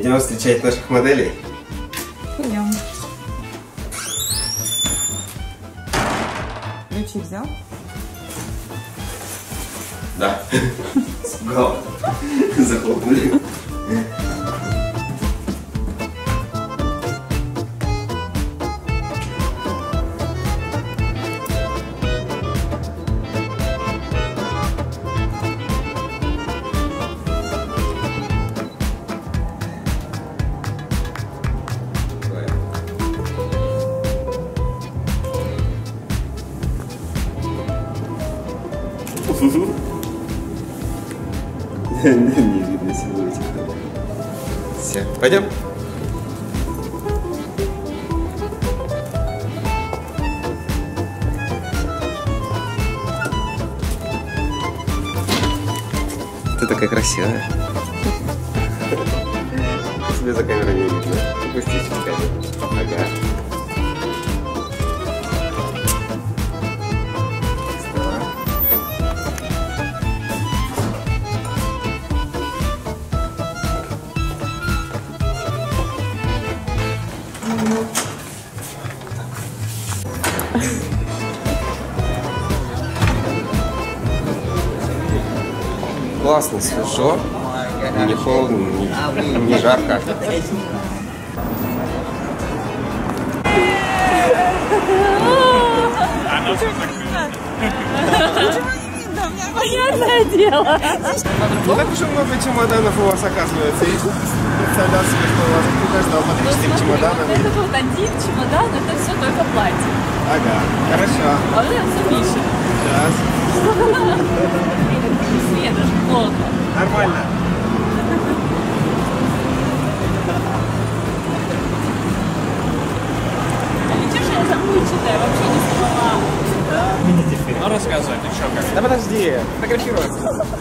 Идем встречать наших моделей. Идем. Ключи взял? Да. Испугал. Захлопнули. Не видно силуэтик. Все, пойдем. Ты такая красивая. Тебе за камерой не видно. Опустись в камеру. Ага. Классно, свежо, не холодно, не жарко. Понятное дело. Не так уж и много чемоданов у вас оказывается. И представлял себе, что у вас ждал по 3-4 чемодана. Это вот один чемодан, это все только платье. Ага, хорошо. А вот это все Миша. Сейчас. Мне даже плохо. Нормально. А ничего, что я забудчатая, вообще не спала. Ну рассказывай, ты что, как? Да подожди, фотографируется.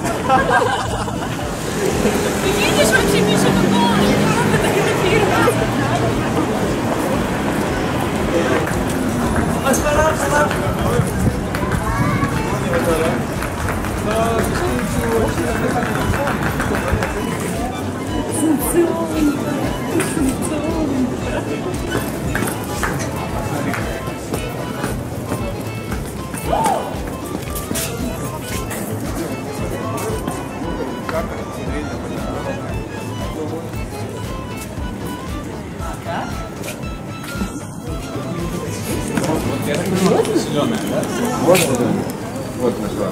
Ты видишь вообще Миша тут голый? Он фотографируется. Зеленая, да? Вот нашла.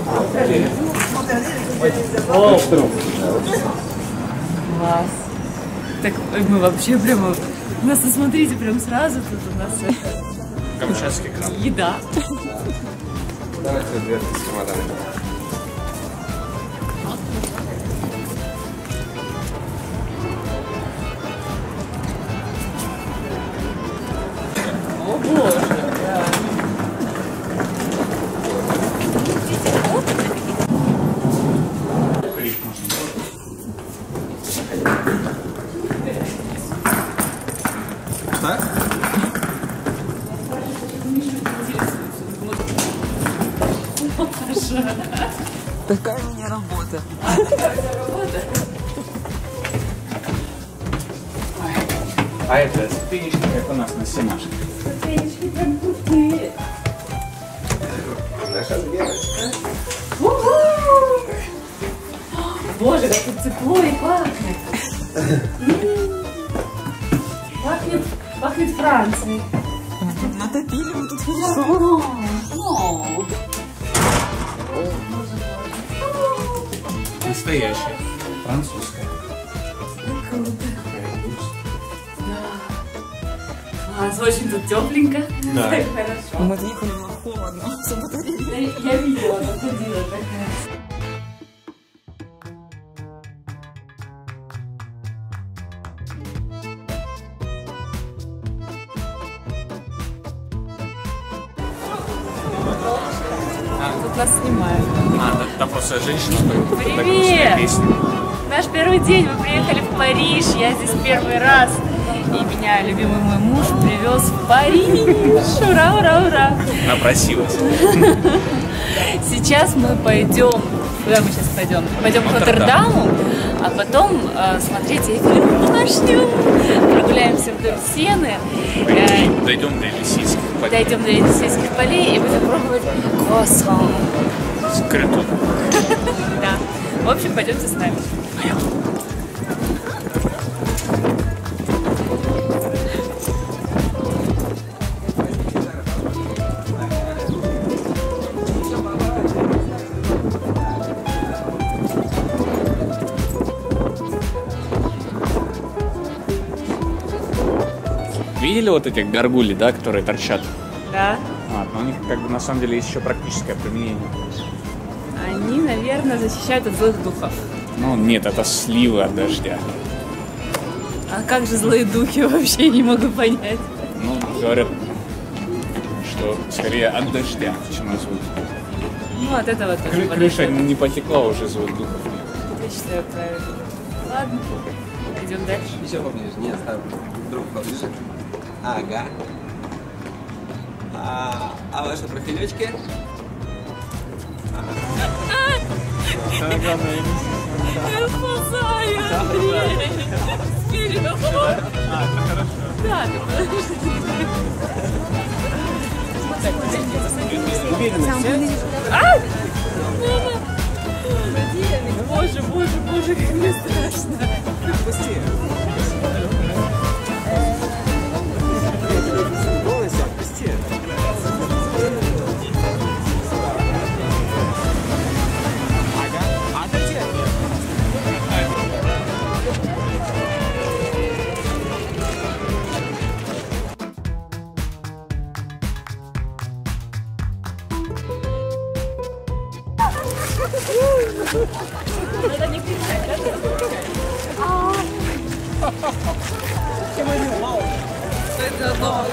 Класс. Так мы вообще прямо... У нас, смотрите, прям сразу тут у нас Камчатский краб. еда. Давайте дверцы с чемоданами. О боже. Так? Такая у меня работа. А это ступенечки, как у нас на семашке. Ступенечки прям крутые. Наша девочка. Боже, как тут тепло и пахнет. Пахнет Францией. Натопили мы тут хорошо. Настоящая. Французская. Круто. Да. Класс, очень тут тепленько. Да. Так хорошо. Мы приехали, было холодно. Все батареи. Я видела, она ходила такая. Тут нас снимают. Там просто женщина. Привет! Наш первый день, мы приехали в Париж, я здесь первый раз. И меня любимый мой муж привез в Париж. Ура, ура, ура! Напросилась. Сейчас мы пойдем Куда мы сейчас пойдем? Пойдем к Нотр-Даму, а потом смотреть Эйфелеву башню. Прогуляемся вдоль Сены. Дойдем до Елисейских полей. Дойдем до Елисейских полей и будем пробовать круассан. Скрытую. Да. В общем, пойдемте с нами. Видели вот этих горгулей, да, которые торчат? Да. Но у них как бы на самом деле есть еще практическое применение. Они, наверное, защищают от злых духов. Ну нет, это сливы от дождя. А как же злые духи вообще, не могу понять. Ну, говорят, что скорее от дождя, чем от звука. Ну, от этого тоже. Крыша не потекла, уже звук духов нет. Я считаю правильно. Ладно, идем дальше. Еще поближе, не оставь. Друг поближе. Ага. А ваши профилечки? Я спасаю, Андрей! Вперед! Да, Боже, боже, боже, как мне страшно! Отпусти. Полностью отпусти. Ага. Отойди от меня. Надо не кричать, да? Это новое.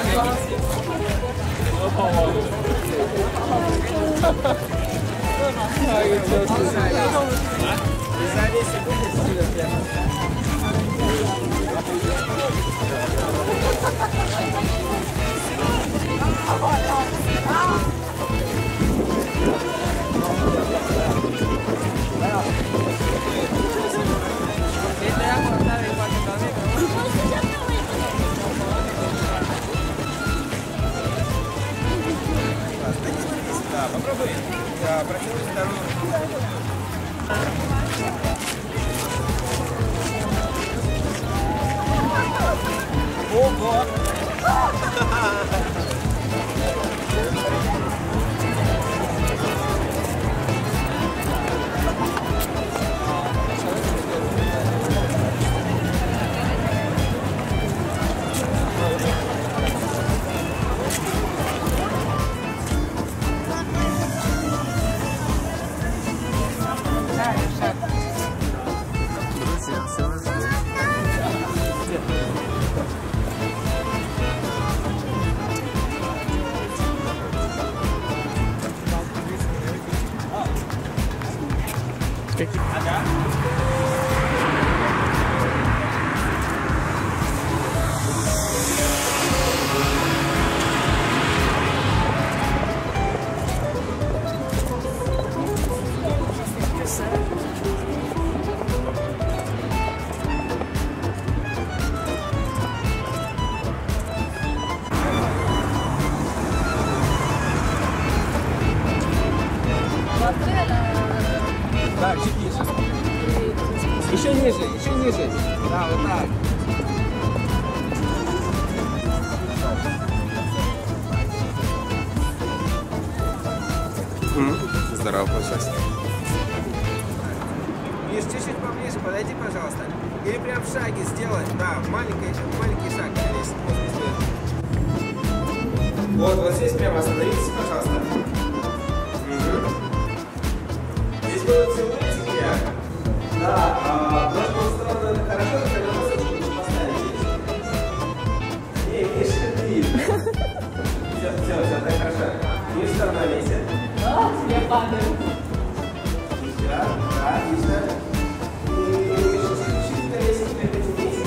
Да, попробуй. Да, протяни здоровье. Ого! Да, чуть ниже. Еще ниже, еще ниже. Да, вот так. Здорово, получилось. Миш, чуть-чуть поближе, подойди, пожалуйста. Или прям в шаге сделай. Да, маленький шаг. Вот здесь прямо остановитесь, пожалуйста. Здесь будут целуете меня. Да, в нашу сторону это хорошо, когда носочку лучше поставить здесь. Не, Миша, ты. Все, так хорошо. Миша, сторона весит. Я падаю. Да, отлично. И чуть-чуть навесить, опять вниз.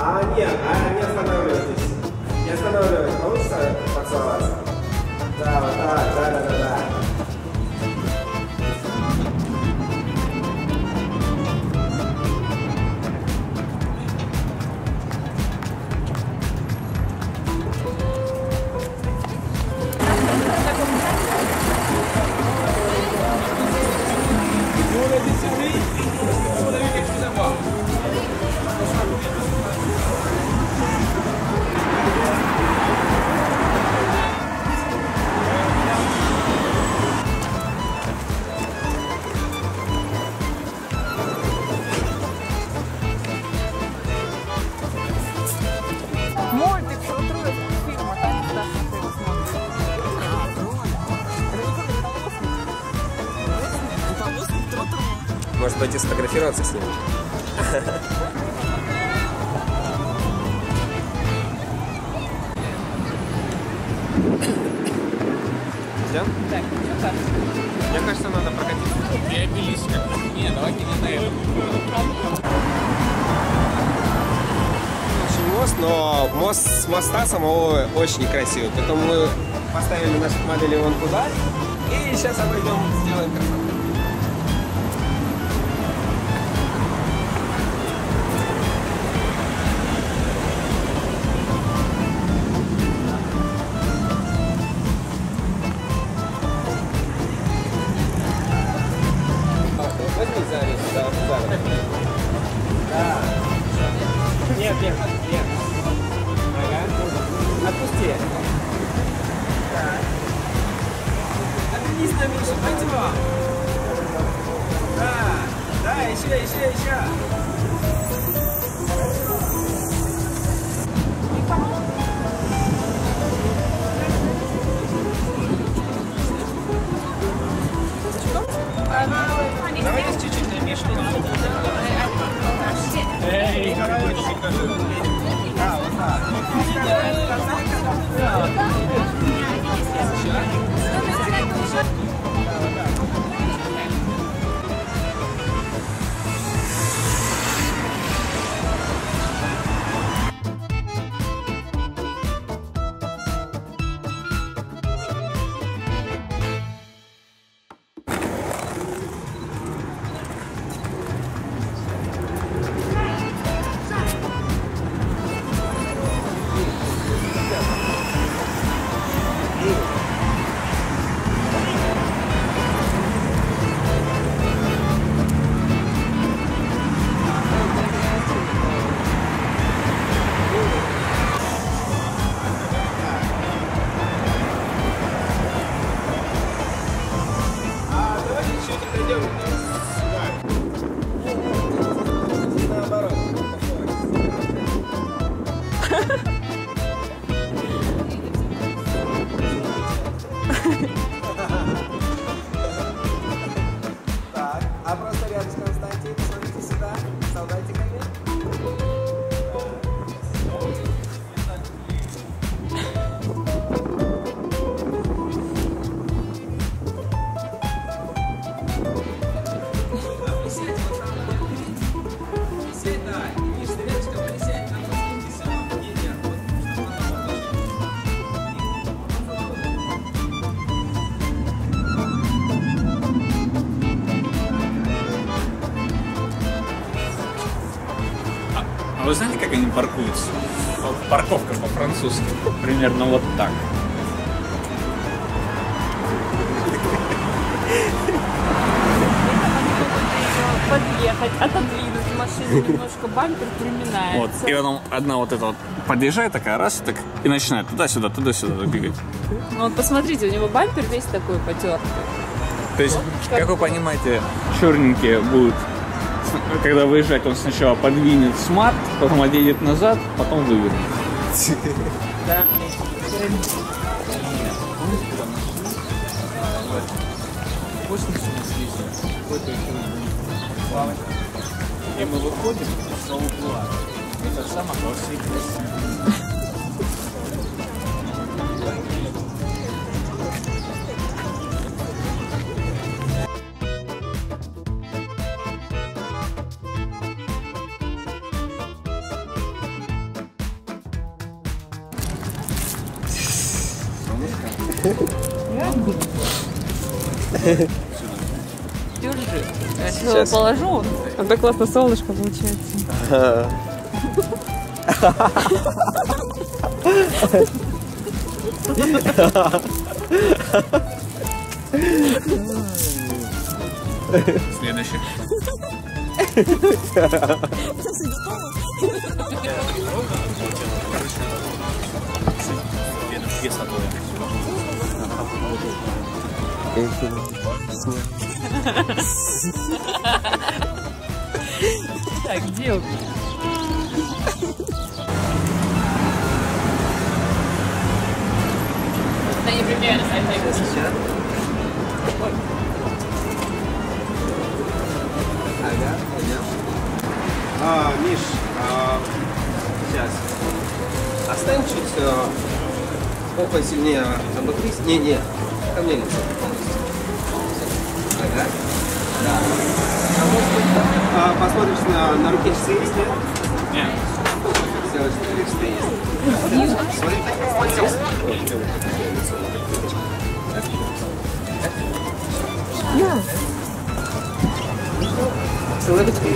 Не останавливайтесь. Не останавливайтесь. Получится поцеловаться? Да, вот так, да. Мультик про трое фильма, там всегда смотрела, смотрит. Это не толстый? Может пойти сфотографироваться с ним? Идем? Так, что так? Мне кажется, надо прокатиться. Не обелись как-то. Не, давайте не на этом. Мост, но мост с моста самого очень некрасивый. Поэтому мы поставили наших моделей вон туда. И сейчас обойдем, сделаем красоту. Возьми завис, да, завис. Да. Нет. Ага. Отпусти. Так. Отвернись на Миша, пойдем. Да, еще. Давайте чуть-чуть на Мишу. Эй, да, вот Так, а просто рядом с Константином, смотрите сюда, солдатик один. А вы знаете, как они паркуются? Вот парковка по-французски. Примерно вот так. Подъехать, отодвинуть машину, немножко бампер приминается. Вот. И потом одна вот эта вот подъезжает такая, раз, так, и начинает туда-сюда так бегать. Ну вот посмотрите, у него бампер весь такой потертый. То есть, как вы понимаете, черненькие будут, когда выезжать, он сначала подвинет смарт, потом отъедет назад, потом вывернет. Да. И мы выходим из угла. Это самое красивое. Держи. Я Сейчас. сюда положу. А так классно солнышко получается. Следующий. Так, где он? Да не примерно, Ага, пойдем. Миш, сейчас. Оставим чуть попой сильнее обогрись. Не, ко мне лицо полностью. Ага. Да. А может быть, посмотришь на руке часы есть, нет? Нет. Сделаешь, что часы есть. Смотри, Celebrity.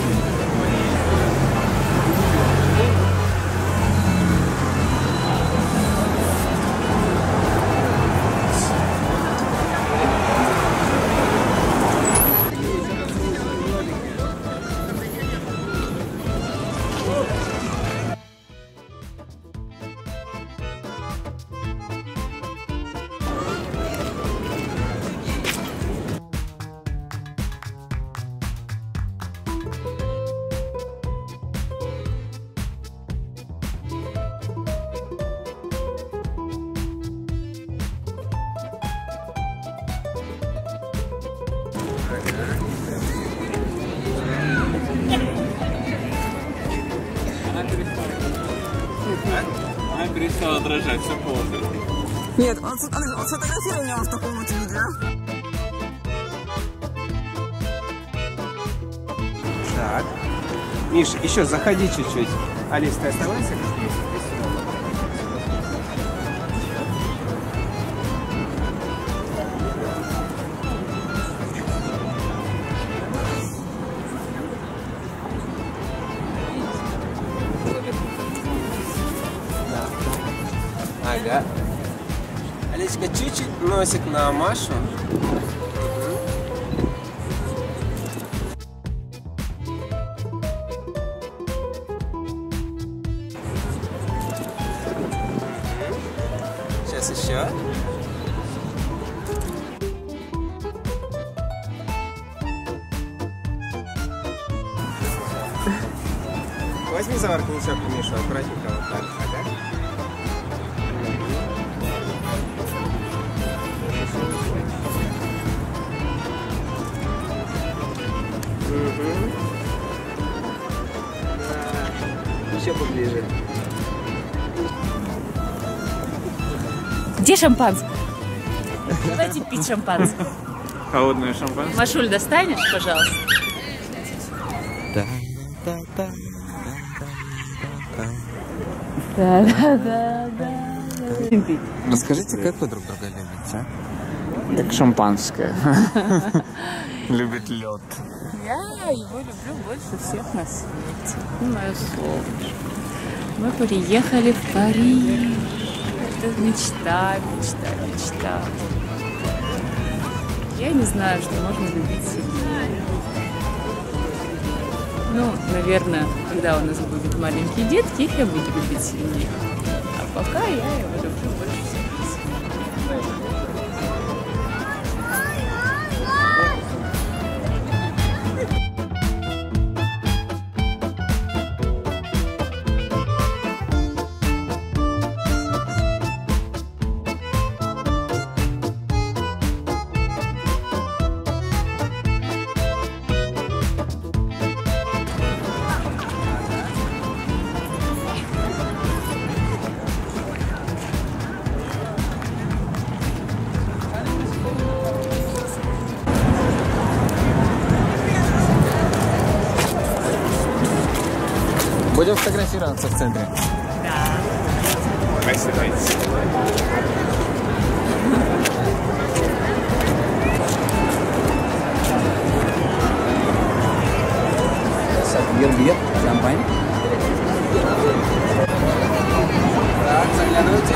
Она перестала дрожать, все плохо. Нет, он сфотографировал меня в таком вот виде. Так. Миш, еще заходи чуть-чуть. Алис, ты оставайся? Ага. Алисочка чуть-чуть носик на Машу. Сейчас еще. Возьми за воротничок, Мишу, аккуратненько вот так. Ага. Еще поближе. Где шампанское? Давайте пить шампанское. Холодное шампанское. Машуль, достанешь, пожалуйста? Расскажите, как вы друг друга любите? Как шампанское. Любит лед. Я его люблю больше всех на свете. Мое солнышко. Мы приехали в Париж. Это мечта, мечта, мечта. Я не знаю, что можно любить сильнее. Ну, наверное, когда у нас будут маленькие детки, их я буду любить сильнее. А пока я его люблю больше всех на свете. Будем фотографироваться в центре. Спасибо. шампань. Так, заглядывайте.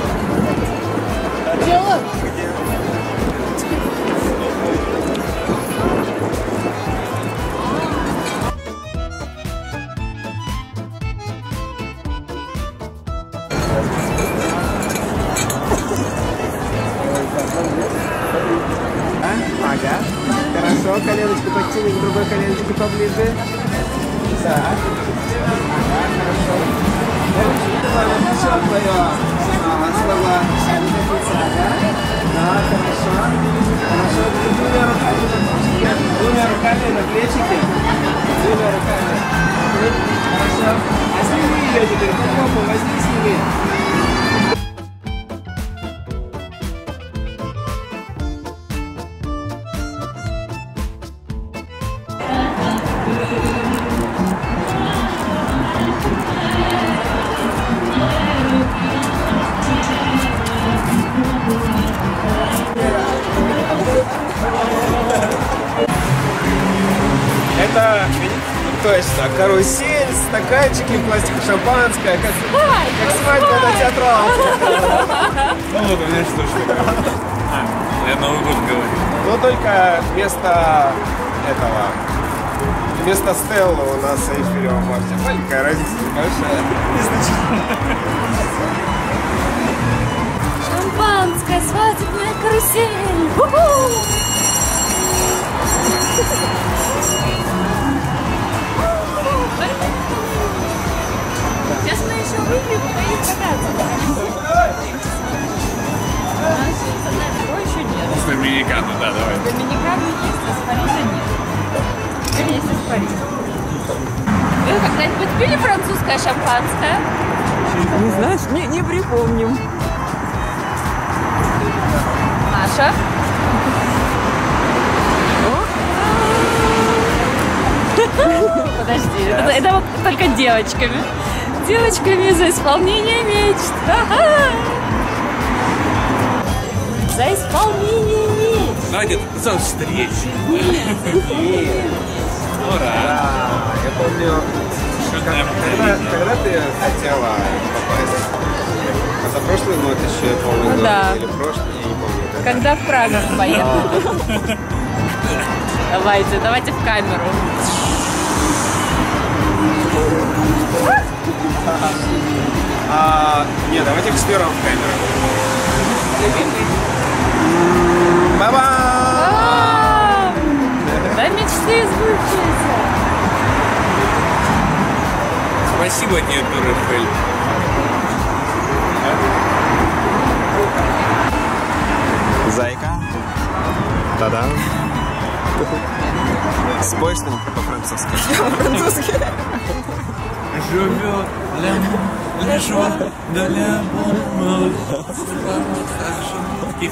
Ага. Хорошо, коленочку подтяни к другой коленочке поближе. Так. Ага, хорошо. Плечо твое. Слова. Да, хорошо. Хорошо. Двумя руками на плечики. Двумя руками. Хорошо. А сними ее теперь. Попробуй, возьми, сними. Это точно карусель, стаканчики, пластик, шампанское, как свадьба на театрал. Ну вот у меня что ж такое. Я Новый год говорю. Но только вместо этого, вместо Стеллы у нас Эйфелева башня. Маленькая разница, небольшая. Шампанское, свадебная карусель. У-ху! Сейчас мы еще выпьем и поедем кататься. Еще нет. С Доминикану, да, давай. Доминикану есть, а с Парижа нет. Теперь есть из Парижа. Вы когда-нибудь пили французское шампанское? Не знаешь? Не припомним. Маша? Подожди, это вот только девочками. Девочками за исполнение мечт. Ага. За исполнение мечт. Давайте за встречу. Ура! Я помню, когда ты хотела попасть? Позапрошлый год еще, я помню, Ну год, да. или прошлый, я не помню. Когда в Прагу поехали. Давайте в камеру. Не, давайте к четвером в камеру. Ба-ба! Да мечты сбывчиеся. Спасибо тебе, Дюрефель. Зайка. Та-дам. Спой что-нибудь по-французски. Живет la joie de l'amour. Qui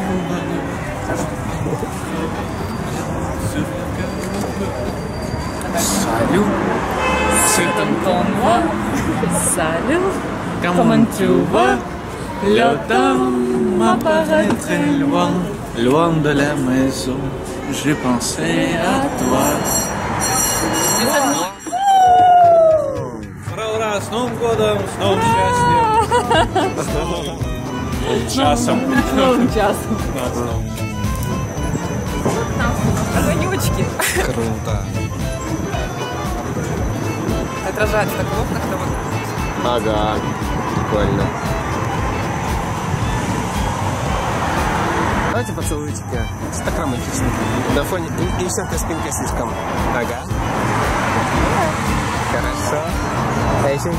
Salut, c'est Tonton moi. Salut. Comment tu vas? Le temps m'apparaît très loin, loin de la maison. J'ai pensé à toi. Ура, с Новым годом, с новым счастьем. С новым часом. С новым часом. Огонечки. Круто. Отражается так в окнах. Ага, прикольно. Давайте поцелуйте-ка. Так романтично. На фоне... И все-таки спинка слишком. Ага. Хорошо. А еще.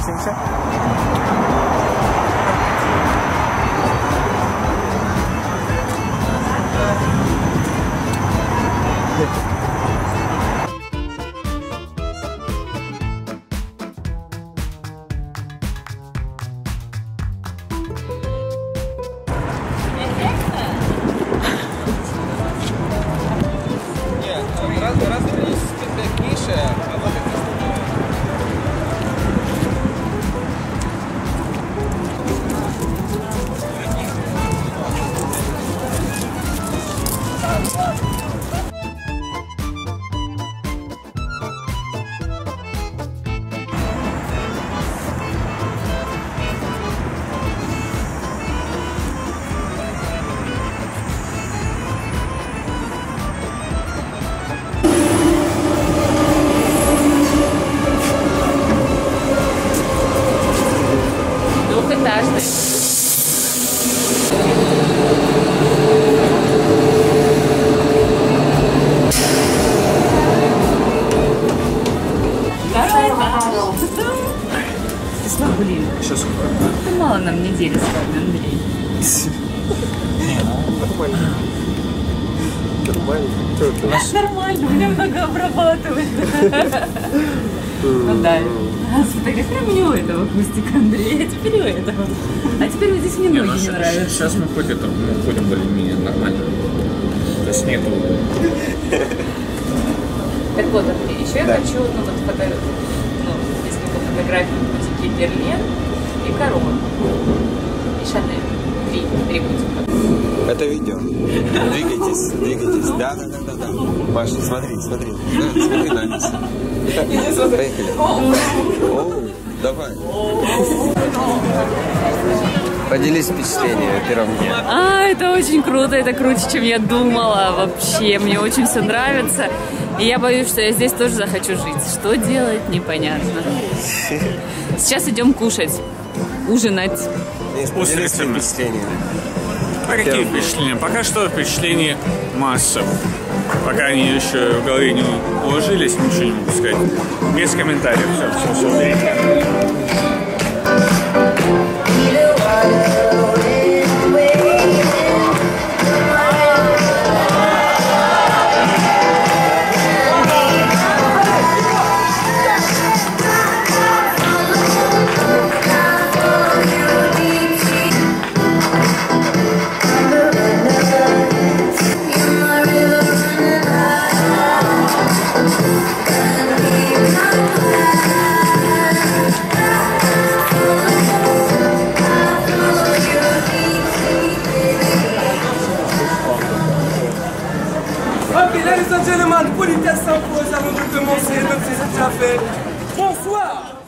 Развернись спинкой к нише, а вот это нам недели с вами, Андрей. Нормально, меня много обрабатывает. Ну да. Сфотографируй мне у этого кустика, Андрей, а теперь у этого. А теперь вот здесь мне ноги не нравятся. Сейчас мы ходим более-менее нормально. То есть нету... Так вот, Андрей, еще я хочу, несколько фотографий в бутике Берлин и Корона. И Шанель. Три бутика. Это видео. Двигайтесь. Да. Маша, смотри. Да, смотри на Алису. Поехали. Оу, давай. Поделись впечатлениями о первом дне. Это очень круто, это круче, чем я думала вообще. Мне очень все нравится. И я боюсь, что я здесь тоже захочу жить. Что делать, непонятно. Сейчас идем кушать, ужинать. Поделись впечатлениями. А какие впечатления? Пока что впечатления масса. Пока они еще в голове не уложились, ничего не могу сказать. Без комментариев. Все. Ladies and gentlemen, politesse s'impose avant de commencer, donc c'est déjà fait. Bonsoir.